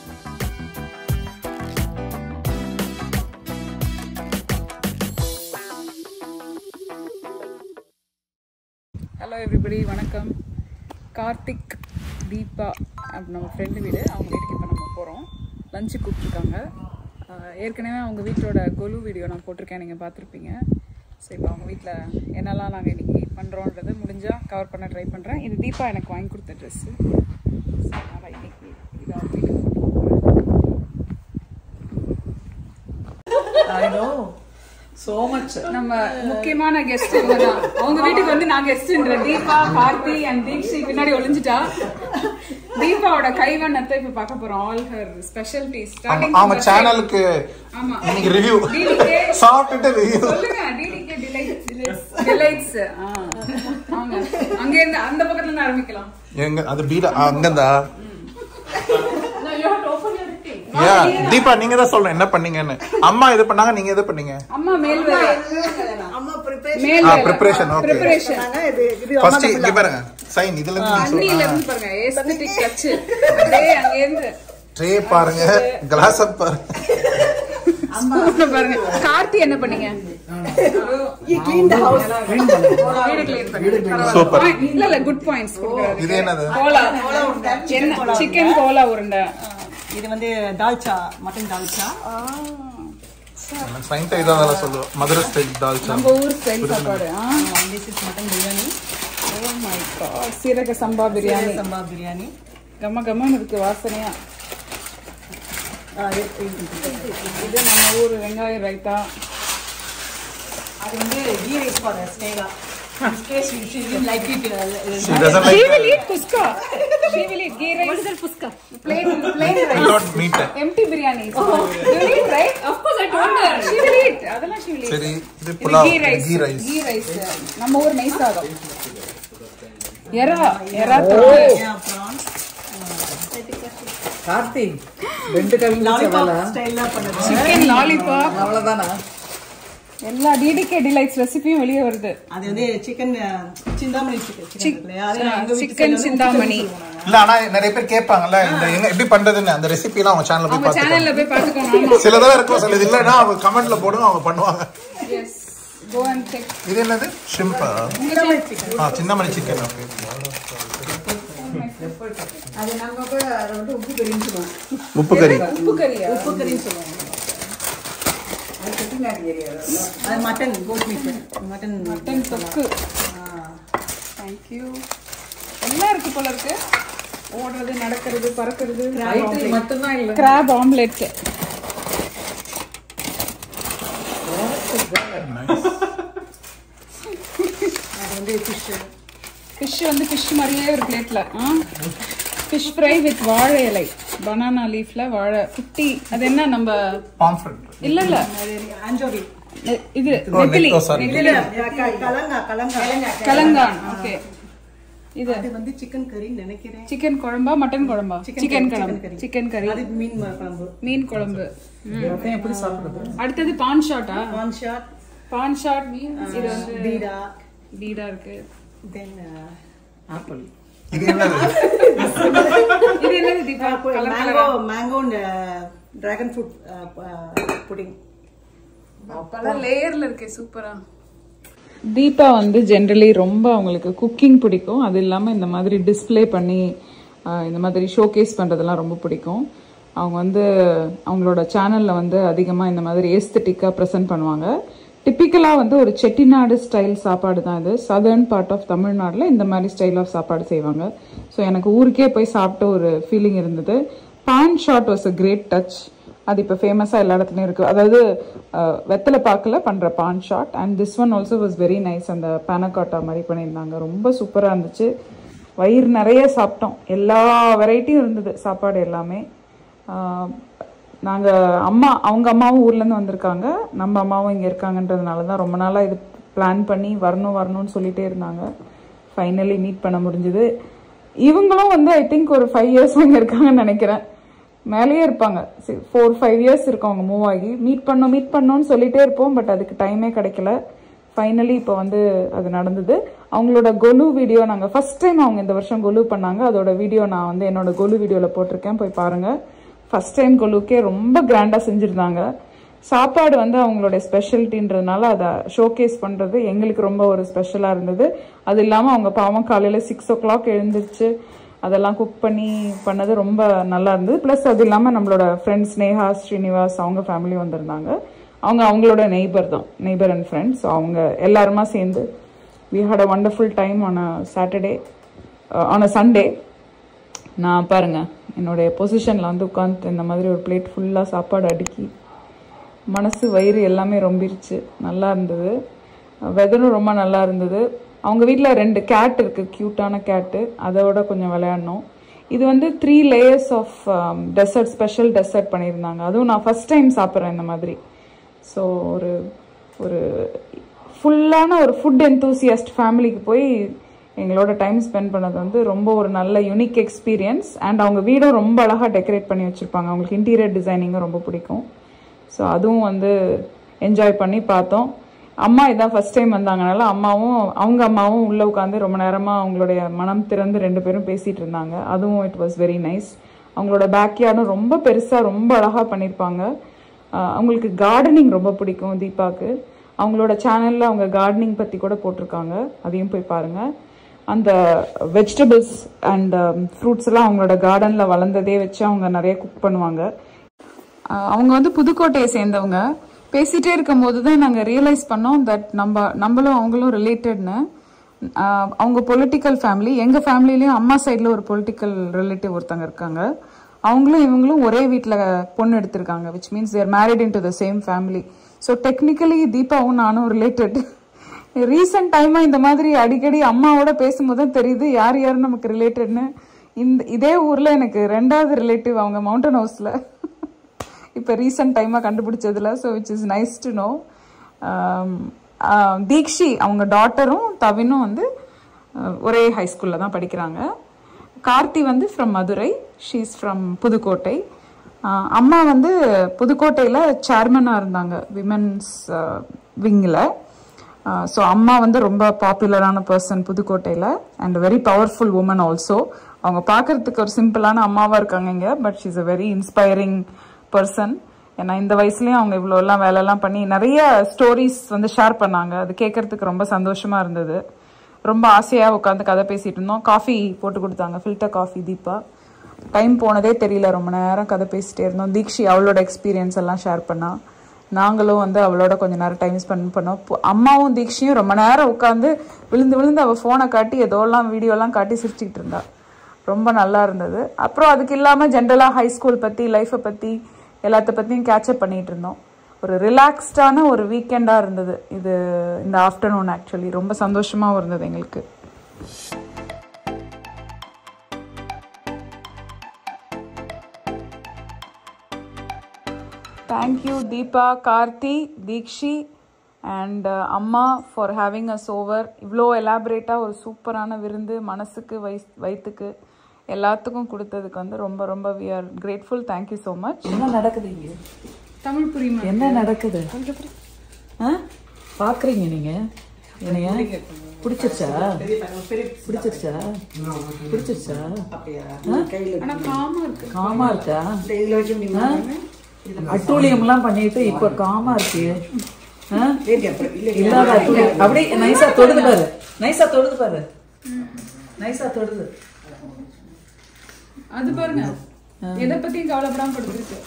Hello everybody, வணக்கம். கார்த்திக், தீபா நம்ம friend வீடு. அவங்க வீட்டுக்கு இப்போ நம்ம போகிறோம். லஞ்சு கூப்பிட்ருக்காங்க. ஏற்கனவே அவங்க வீட்டோட கொலு வீடியோ நான் போட்டிருக்கேன், நீங்கள் பார்த்துருப்பீங்க. ஸோ இப்போ அவங்க வீட்டில் என்னெல்லாம் நாங்கள் இன்றைக்கி பண்ணுறோன்றது முடிஞ்சால் கவர் பண்ண ட்ரை பண்ணுறேன். இது தீபா எனக்கு வாங்கி கொடுத்த ட்ரெஸ்ஸு. ஸோ அதனால் இன்றைக்கி இதை அவங்க வீட்டுக்கு so much. நம்ம முக்கியமான கெஸ்ட் இவங்கதான். அவங்க வீட்டுக்கு வந்து நான் கெஸ்ட்ன்ற தீபா, கார்த்தி அண்ட் தீக்ஷி பின்னாடி ஒளிஞ்சிட்டா. தீபாவோட கைவண்ணத்தை இப்ப பார்க்க போறோம். All her specialities. அவங்க சேனலுக்கு இன்னைக்கு ரிவ்யூ சாப்பிட்டுட்டு ரிவ்யூ சொல்லுங்க. TTK delights. வாங்க, அங்க இருந்து அந்த பக்கத்துல இருந்து ஆரம்பிக்கலாம். எங்க அது பீடா அங்கந்தா. தீபா நீங்க தான் சொல்றேன் என்ன பண்ணீங்கன்னு. அம்மா இது பண்ணாங்க, நீங்க எது பண்ணீங்க? அம்மா மேல் வேலை. அம்மா preparation. ஓகே. ஃபர்ஸ்ட் இங்க பாருங்க. சைன் இதுல இருந்து அண்ணில இருந்து பாருங்க. Aesthetic touch. அப்படியே அங்க இருந்து ட்ரே பாருங்க, கிளாஸ் அப் பாருங்க. அம்மா பாருங்க. கார்த்தி என்ன பண்ணீங்க? you clean the house. வீடு க்ளீன் பண்ணி. சூப்பர். இல்ல குட் பாயிண்ட்ஸ் கொடுக்கறாரு. இது என்னது? கோலா உருண்டை. சிக்கன் கோலா உருண்டை. இது வந்து தால்ச்சா, மட்டன் தால்ச்சா. சைன்தா இதெல்லாம் சொல்லுவோம். மதுரை ஸ்டைல் தால்ச்சா. நம்ம ஊர் ஸ்டைல் சாப்பாடு. this is mutton biryani. Oh my god. சீரக சம்பா பிரியாணி. சம்பா பிரியாணி. கம கமன்னு இருக்கு வாசனையா. இது நம்ம ஊர் வெங்காய ரைத்தா. அது வந்து ghee rice for Snega. In case she didn't like it. She doesn't like. She will eat puska. She will eat ghee rice. What is that puska? Plain rice. Not meat. Empty biryani. You will eat, right? Of course I told her. She will eat. அதெல்லாம் she will eat. சரி, இது pulao. Ghee rice. நம்ம ஊர் நெய் சாதம். எறா தொக்கு. Prawns. Karthi ரெண்டு கவிங்க லாலிபாப் ஸ்டைல்ல பண்ணுது. Chicken lollipop. அவ்வளவுதானா? எல்லா டிடிகே டிலைட்ஸ் ரெசிபியும் வெளியே வருது. அது வந்து சிக்கன் சிந்தாமணி சிக்கன் சிந்தாமணி. இல்ல ஆனா நிறைய பேர் கேட்பாங்கல்ல இந்த எங்க எப்படி பண்றதுன்னு. அந்த ரெசிபி எல்லாம் அவங்க சேனல்ல போய் பாத்துக்கோங்க. சிலதெல்லாம் இருக்கும், சிலது இல்லன்னா அவங்க கமெண்ட்ல போடுங்க, அவங்க பண்ணுவாங்க. Yes, go and check. இது என்னது? ஷ்ரிம்ப். சின்னமணி சிக்கன். அது நாங்க வந்து உப்பு கறின்னு சொல்லுவோம். உப்பு கறின்னு சொல்லுவோம். அது மட்டன் கோட் மீட். மட்டன் தொக்கு. Thank you. எல்லாம் இருக்கு போல இருக்கு. ஓடுறது, நடக்கிறது, பறக்கிறது. மட்டும் தான் இல்ல. Crab omelette. அது வந்து ஃபிஷ் வந்து ஃபிஷ் மாதிரியே ஒரு பிளேட்ல. ஃபிஷ் ஃப்ரை வித் வாழை இலை, பனானா லீஃப்ல வாழை குட்டி. அது என்ன நம்ம பாம்ஃப்ரெட்? இல்ல ஆஞ்சோவி. இது நெத்திலி. கலங்கான். ஓகே. இது வந்து சிக்கன் கறி நினைக்கிறேன். சிக்கன் குழம்பா மட்டன் குழம்பா? சிக்கன் சிக்கன் கறி. அது மீன் குழம்பு. எப்படி சாப்பிடுறது? அடுத்தது பான் ஷாட்டா? பான் ஷாட். இது வந்து பீடா இருக்கு. Then apple. இது என்னது? இது என்னது Deepa? Mango dragon fruit pudding. பல லேயர்ல இருக்கு. சூப்பரா. தீபா வந்து ஜென்ரலி ரொம்ப அவங்களுக்கு குக்கிங் பிடிக்கும். அது இல்லாமல் இந்த மாதிரி டிஸ்பிளே பண்ணி இந்த மாதிரி ஷோகேஸ் பண்ணுறதெல்லாம் ரொம்ப பிடிக்கும். அவங்க வந்து அவங்களோட சேனலில் வந்து அதிகமாக இந்த மாதிரி ஏஸ்தட்டிக்காக ப்ரெசென்ட் பண்ணுவாங்க. டிப்பிக்கலாக வந்து ஒரு செட்டிநாடு ஸ்டைல் சாப்பாடு தான் இது. சதர்ன் பார்ட் ஆஃப் தமிழ்நாட்டில் இந்த மாதிரி ஸ்டைல் ஆஃப் சாப்பாடு செய்வாங்க. ஸோ எனக்கு ஊருக்கே போய் சாப்பிட்ட ஒரு ஃபீலிங் இருந்தது. Paan shot was a great touch. அது இப்போ ஃபேமஸாக எல்லா இடத்துலையும் இருக்குது. அதாவது வெத்தலை பாக்கில் பண்ணுற paan shot. And this one also was very nice. அந்த பேனகாட்டா மாதிரி பண்ணியிருந்தாங்க. ரொம்ப சூப்பராக இருந்துச்சு. வயிறு நிறைய சாப்பிட்டோம். எல்லா வெரைட்டியும் இருந்தது சாப்பாடு எல்லாமே. நாங்கள் அவங்க அம்மாவும் ஊர்லேருந்து வந்திருக்காங்க, நம்ம அம்மாவும் இங்கே இருக்காங்கன்றதுனால தான் ரொம்ப நாளாக இது பிளான் பண்ணி வரணும்னு சொல்லிகிட்டே இருந்தாங்க. ஃபைனலி மீட் பண்ண முடிஞ்சுது. இவங்களும் வந்து ஐ திங்க் ஒரு 5 years இங்கே இருக்காங்கன்னு நினைக்கிறேன். மேலேயே இருப்பாங்க. 4-5 years இருக்கும் அவங்க மூவ் ஆகி. மீட் பண்ணோன்னு சொல்லிகிட்டே இருப்போம். பட் அதுக்கு டைமே கிடைக்கல. ஃபைனலி இப்போ வந்து அது நடந்தது. அவங்களோட கொலு வீடியோ நாங்கள் ஃபர்ஸ்ட் டைம் அவங்க இந்த வருஷம் கொலு பண்ணாங்க. அதோட வீடியோ நான் வந்து என்னோட கொலு வீடியோவில் போட்டிருக்கேன், போய் பாருங்கள். ஃபர்ஸ்ட் டைம் கொலுக்கே ரொம்ப கிராண்டாக செஞ்சுருந்தாங்க. சாப்பாடு வந்து அவங்களோட ஸ்பெஷாலிட்டின்றதுனால அதை ஷோகேஸ் பண்ணுறது எங்களுக்கு ரொம்ப ஒரு ஸ்பெஷலாக இருந்தது. அது இல்லாமல் அவங்க பாவம் காலையில் 6 o'clock எழுந்திரிச்சு அதெல்லாம் குக் பண்ணி பண்ணது ரொம்ப நல்லா இருந்தது. ப்ளஸ் அது இல்லாமல் நம்மளோட ஃப்ரெண்ட்ஸ் நேஹா, ஸ்ரீனிவாஸ் அவங்க ஃபேமிலி வந்திருந்தாங்க. அவங்களோட நெய்பர் அண்ட் ஃப்ரெண்ட்ஸ். ஸோ அவங்க எல்லாருமா சேர்ந்து we had a wonderful time on a Saturday, on a Sunday. நான் பாருங்க என்னுடைய பொசிஷனில் வந்து உட்காந்து இந்த மாதிரி ஒரு பிளேட் ஃபுல்லாக சாப்பாடு அடுக்கி மனசு வயிறு எல்லாமே ரொம்பிருச்சு. நல்லா இருந்தது. வெதரும் ரொம்ப நல்லா இருந்தது. அவங்க வீட்டில் 2 கேட் இருக்குது, க்யூட்டான கேட்டு. அதோட கொஞ்சம் விளையாடணும். இது வந்து 3 layers of dessert, special dessert பண்ணியிருந்தாங்க. அதுவும் நான் ஃபஸ்ட் டைம் சாப்பிட்றேன் இந்த மாதிரி. ஸோ ஒரு ஃபுல்லான ஒரு ஃபுட் என்தூசியஸ்ட் ஃபேமிலிக்கு போய் எங்களோட டைம் ஸ்பெண்ட் பண்ணது வந்து ரொம்ப ஒரு நல்ல யூனிக் எக்ஸ்பீரியன்ஸ். அண்ட் அவங்க வீடும் ரொம்ப அழகாக டெக்கரேட் பண்ணி வச்சுருப்பாங்க. அவங்களுக்கு இன்டீரியர் டிசைனிங்கும் ரொம்ப பிடிக்கும். ஸோ அதுவும் வந்து என்ஜாய் பண்ணி பார்த்தோம். அம்மா இதான் ஃபஸ்ட் டைம் வந்தாங்கனால அவங்க அம்மாவும் உள்ளே உட்காந்து ரொம்ப நேரமாக அவங்களுடைய மனம் திறந்து 2 பேரும் பேசிகிட்டு இருந்தாங்க. அதுவும் இட் வாஸ் வெரி நைஸ். அவங்களோட பேக்யார்டும் ரொம்ப பெருசாக ரொம்ப அழகாக பண்ணியிருப்பாங்க. அவங்களுக்கு கார்டனிங் ரொம்ப பிடிக்கும் தீபாவுக்கு. அவங்களோட சேனலில் அவங்க கார்டனிங் பற்றி கூட போட்டிருக்காங்க, அதையும் போய் பாருங்கள். அந்த வெஜிடபிள்ஸ் அண்ட் ஃப்ரூட்ஸ் எல்லாம் அவங்களோட கார்டனில் வளர்ந்ததே வச்சு அவங்க நிறைய குக் பண்ணுவாங்க. அவங்க வந்து புதுக்கோட்டையை சேர்ந்தவங்க. பேசிகிட்டே இருக்கும் போது தான் நாங்கள் ரியலைஸ் பண்ணோம் தட் நம்மளும் அவங்களும் ரிலேட்டட்னு. அவங்க பொலிட்டிக்கல் ஃபேமிலி. எங்கள் ஃபேமிலிலையும் அம்மா சைடில் ஒரு பொலிட்டிக்கல் ரிலேட்டிவ் ஒருத்தங்க இருக்காங்க. அவங்களும் இவங்களும் ஒரே வீட்டில் பொண்ணு எடுத்திருக்காங்க. Which means their married in to the same family. So technically தீபாவும் நானும் ரிலேட்டட். ரீசெண்ட் டைமாக இந்த மாதிரி அடிக்கடி அம்மாவோட பேசும்போது தான் தெரியுது யார் நமக்கு ரிலேட்டட்னு. இதே ஊரில் எனக்கு 2வது ரிலேட்டிவ் அவங்க மவுண்டன் ஹவுஸில் இப்போ ரீசெண்ட் டைமாக கண்டுபிடிச்சதில்ல. So which is nice to know. Deekshi அவங்க டாட்டரும் தவினும் வந்து ஒரே ஹைஸ்கூலில் தான் படிக்கிறாங்க. கார்த்தி வந்து from Madurai, she is from Pudukkottai. அம்மா வந்து புதுக்கோட்டையில் சேர்மனாக இருந்தாங்க விமென்ஸ் விங்கில். ஸோ அம்மா வந்து ரொம்ப பாப்புலரான பர்சன் புதுக்கோட்டையில் and very powerful woman also. அவங்க பார்க்கறதுக்கு ஒரு சிம்பிளான அம்மாவாக இருக்காங்க இங்கே, but she is a very inspiring person. ஏன்னா இந்த வயசுலேயும் அவங்க இவ்வளோலாம் வேலைலாம் பண்ணி நிறைய ஸ்டோரிஸ் வந்து ஷேர் பண்ணாங்க. அது கேட்கறதுக்கு ரொம்ப சந்தோஷமாக இருந்தது. ரொம்ப ஆசையாக உட்காந்து கதை பேசிகிட்டு இருந்தோம். காஃபி போட்டு கொடுத்தாங்க, ஃபில்டர் காஃபி. தீபா டைம் போனதே தெரியல, ரொம்ப நேரம் கதை பேசிகிட்டே இருந்தோம். தீக்ஷி அவளோட எக்ஸ்பீரியன்ஸ் எல்லாம் ஷேர் பண்ணா. நாங்களும் வந்து அவளோட கொஞ்சம் நேரம் டைம் ஸ்பெண்ட் பண்ணோம். அம்மாவும் தீக்ஷியும் ரொம்ப நேரம் உட்காந்து விழுந்து அவள் ஃபோனை காட்டி ஏதோலாம் வீடியோலாம் காட்டி சிரிச்சுக்கிட்டு இருந்தா. ரொம்ப நல்லா இருந்தது. அப்புறம் அதுக்கு இல்லாமல் ஜென்ரலாக ஹை ஸ்கூல் பற்றி, லைஃப்பை பற்றி எல்லாத்த பற்றியும் கேட்சப் பண்ணிகிட்டு இருந்தோம். ஒரு ரிலாக்ஸ்டான ஒரு வீக்கெண்டாக இருந்தது இது, இந்த ஆஃப்டர்நூன். ஆக்சுவலி ரொம்ப சந்தோஷமாகவும் இருந்தது எங்களுக்கு. தேங்க்யூ தீபா, கார்த்தி, தீக்ஷி அண்ட் அம்மா ஃபார் ஹேவிங் அஸ் ஓவர். இவ்வளோ எலாபரேட்டாக ஒரு சூப்பரான விருந்து மனசுக்கு வயிற்றுக்கு எல்லாத்துக்கும் கொடுத்ததுக்கு வந்து ரொம்ப ரொம்ப we are grateful. Thank you so much. என்ன நடக்குது இங்கே? தமிழ் புரியுமா? என்ன நடக்குது? பார்க்குறீங்க நீங்கள் என்னையா? பிடிச்சிருச்சா? காமா இருக்கா? அட்டூழியம்லாம் பண்ணிட்டு இப்போ காமா இருக்கு. இல்லாத அட்டூழியம் அப்படியே நைஸா தொடுது பாரு, நைஸா தொடுது. அது பாருங்க, எதை பத்தியும் கவலைப்படாம படுத்திருக்கு.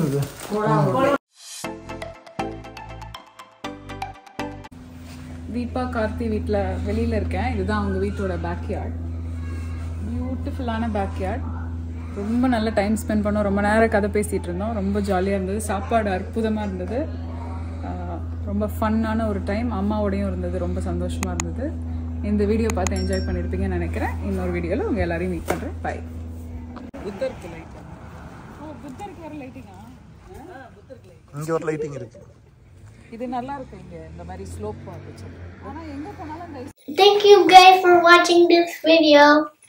தீபா கார்த்தி வீட்டில் வெளியில் இருக்கேன். இதுதான் அவங்க வீட்டோட பேக்யார்ட். பியூட்டிஃபுல்லான பேக்யார்ட். ரொம்ப நல்ல டைம் ஸ்பெண்ட் பண்ணோம். ரொம்ப நேரம் கதை பேசிகிட்டு இருந்தோம். ரொம்ப ஜாலியாக இருந்தது. சாப்பாடு அற்புதமாக இருந்தது. ரொம்ப ஃபன்னான ஒரு டைம். அம்மாவோடையும் இருந்தது. ரொம்ப சந்தோஷமாக இருந்தது. இந்த வீடியோ பார்த்து என்ஜாய் பண்ணியிருப்பீங்கன்னு நினைக்கிறேன். இன்னொரு வீடியோவில் உங்கள் எல்லாரையும் மீட் பண்ணுறேன். பாய். புத்தருக்கு லைட்டிங். புத்தருக்கு வர லைட்டிங்கா? இங்கே ஒரு லைட்டிங் இருக்கு. இது நல்லா இருக்கு. இங்க இந்த மாதிரி ஸ்லோப் வந்துச்சு. ஆனா எங்க போனாலும் Thank you guys for watching this video.